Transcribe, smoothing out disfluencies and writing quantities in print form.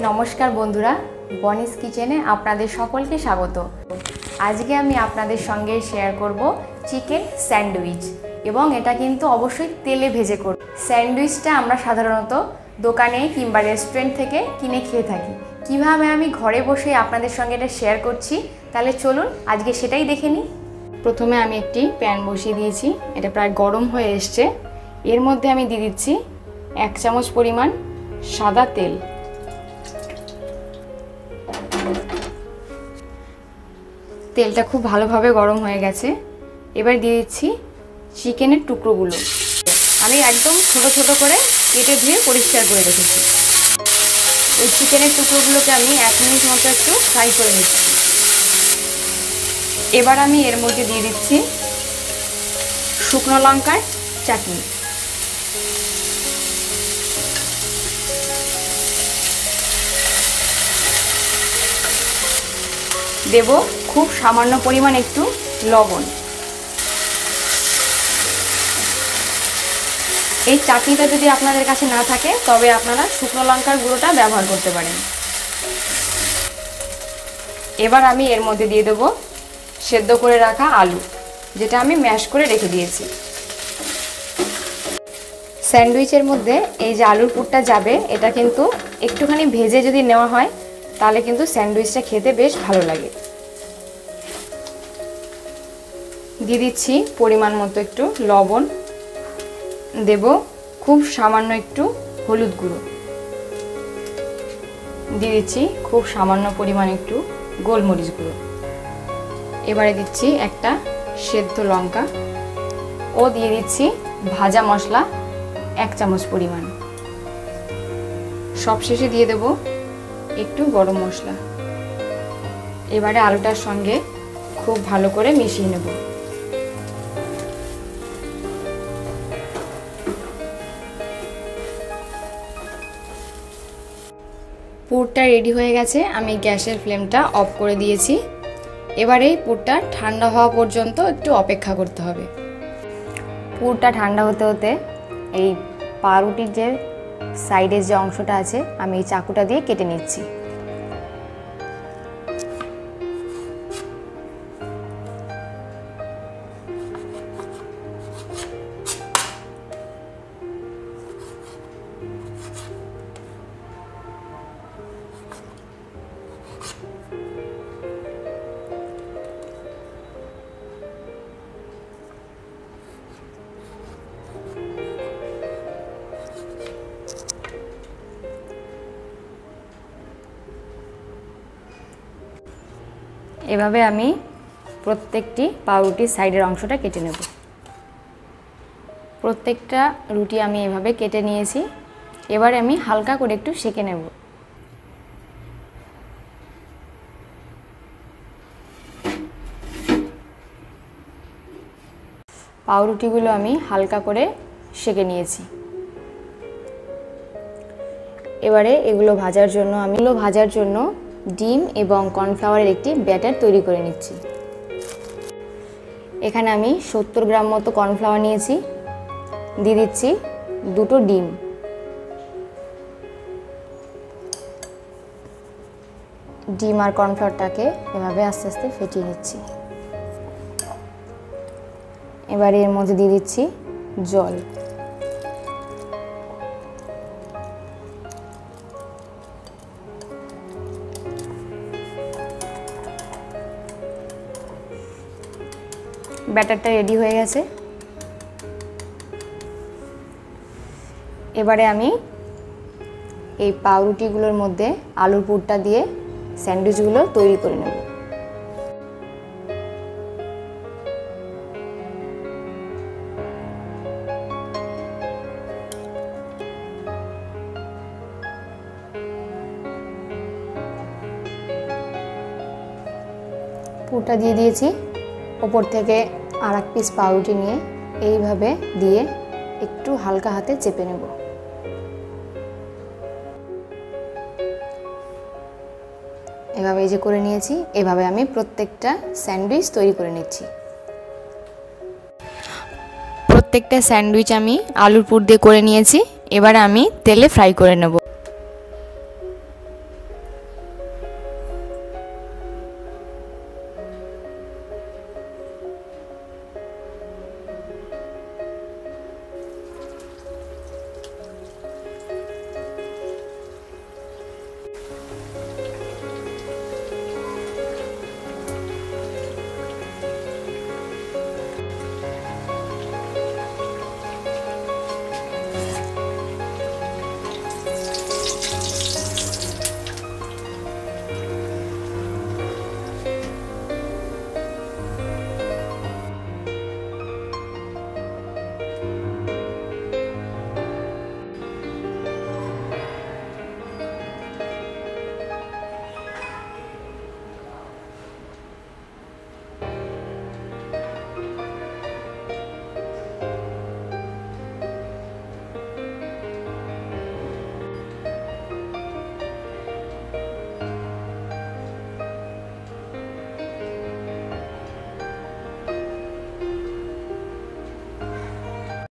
নমস্কার বন্ধুরা, বনিস কিচেনে আপনাদের সকলকে স্বাগত। আজকে আমি আপনাদের সঙ্গে শেয়ার করব চিকেন স্যান্ডউইচ, এবং এটা কিন্তু অবশ্যই তেলে ভেজে করব। স্যান্ডউইচটা আমরা সাধারণত দোকানে কিংবা রেস্টুরেন্ট থেকে কিনে খেয়ে থাকি। কিভাবে আমি ঘরে বসে আপনাদের সঙ্গে এটা শেয়ার করছি, তাহলে চলুন আজকে সেটাই দেখে নিই। প্রথমে আমি একটি প্যান বসিয়ে দিয়েছি, এটা প্রায় গরম হয়ে এসছে। এর মধ্যে আমি দিয়ে দিচ্ছি 1 চামচ পরিমাণ সাদা তেল। তেলটা খুব ভালোভাবে গরম হয়ে গেছে। এবার দিয়ে দিচ্ছি চিকেনের টুকরোগুলো। আমি একদম ছোট ছোট করে কেটে ধুয়ে পরিষ্কার করে রেখেছি। এই চিকেনের টুকরোগুলোকে আমি 1 মিনিট মতো একটু ফ্রাই করে নিচ্ছি। এবার আমি এর মধ্যে দিয়ে দিচ্ছি শুকনো লঙ্কার চাটনি। দেব খুব সামান্য পরিমাণ একটু লবণ। এই চাটনিটা যদি আপনাদের কাছে না থাকে তবে আপনারা শুকনো লঙ্কার গুঁড়োটা ব্যবহার করতে পারেন। এবার আমি এর মধ্যে দিয়ে দেবো সেদ্ধ করে রাখা আলু, যেটা আমি ম্যাশ করে রেখে দিয়েছি। স্যান্ডউইচের মধ্যে এই যে আলুর পুরটা যাবে, এটা কিন্তু একটুখানি ভেজে যদি নেওয়া হয় তাহলে কিন্তু স্যান্ডউইচটা খেতে বেশ ভালো লাগে। দিয়ে দিচ্ছি পরিমাণ মতো একটু লবণ, দেব খুব সামান্য একটু হলুদ গুঁড়ো, দিয়ে দিচ্ছি খুব সামান্য পরিমাণ একটু গোলমরিচ গুঁড়ো। এবারে দিচ্ছি একটা সেদ্ধ লঙ্কা ও দিয়ে দিচ্ছি ভাজা মশলা 1 চামচ পরিমাণ। সবশেষে দিয়ে দেব একটু গরম মশলা। এবারে আলুটার সঙ্গে খুব ভালো করে মিশিয়ে নেব। পুরটা রেডি হয়ে গেছে। আমি গ্যাসের ফ্লেমটা অফ করে দিয়েছি। এবারে এই পুরটা ঠান্ডা হওয়া পর্যন্ত একটু অপেক্ষা করতে হবে। পুরটা ঠান্ডা হতে হতে এই পাউরুটির যে সাইডের যে অংশটা আছে, আমি এই চাকুটা দিয়ে কেটে নিচ্ছি। এভাবে আমি প্রত্যেকটি পাউরুটির সাইডের অংশটা কেটে নেব। প্রত্যেকটা রুটি আমি এভাবে কেটে নিয়েছি। এবারে আমি হালকা করে একটু সেঁকে নেব। পাউরুটিগুলো আমি হালকা করে সেঁকে নিয়েছি। এবারে এগুলো ভাজার জন্য ডিম এবং কর্নফ্লাওয়ারের একটি ব্যাটার তৈরি করে নিচ্ছি। এখানে আমি 70 গ্রাম মতো কর্নফ্লাওয়ার নিয়েছি। দিয়ে দিচ্ছি 2টো ডিম। ডিম আর কর্নফ্লাওয়ারটাকে এভাবে আস্তে আস্তে ফেটিয়ে নিচ্ছি। এবারে এর মধ্যে দিয়ে দিচ্ছি জল। ব্যাটারটা রেডি হয়ে গেছে। এবারে আমি এই পাউরুটিগুলোর মধ্যে আলুর পুরটা দিয়ে স্যান্ডউইচগুলো তৈরি করে নেব। পুরটা দিয়ে দিয়েছি। ওপর থেকে আর 1 পিস পাউরুটি নিয়ে এইভাবে দিয়ে একটু হালকা হাতে চেপে নেব। এভাবে এই যে করে নিয়েছি। এভাবে আমি প্রত্যেকটা স্যান্ডউইচ তৈরি করে নিচ্ছি। প্রত্যেকটা স্যান্ডউইচ আমি আলুর পুর দিয়ে করে নিয়েছি। এবার আমি তেলে ফ্রাই করে নেব।